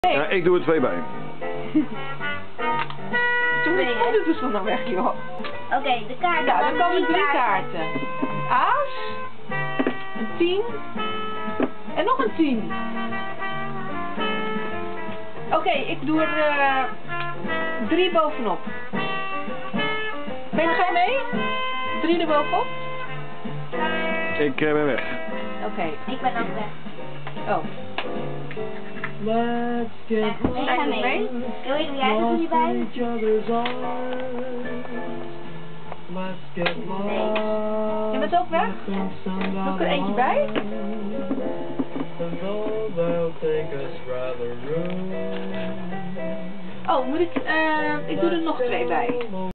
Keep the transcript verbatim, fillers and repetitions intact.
Nee. Ja, ik doe er twee bij. Toen is het dus van nou weg, joh. Oké, okay, de kaarten. Nou, dan komen drie kaarten. Aas, een tien en nog een tien. Oké, okay, ik doe er uh, drie bovenop. Ben jij mee? Drie er bovenop? Ik uh, ben weg. Oké. Okay. Ik ben ook weg. Oh. Let's get Ik ga mee. Wil je, doe jij er niet bij? Let's get nee. Je bent ook weg? Ja. Doe ik er eentje bij? Oh, moet ik, uh, ik doe er nog twee bij.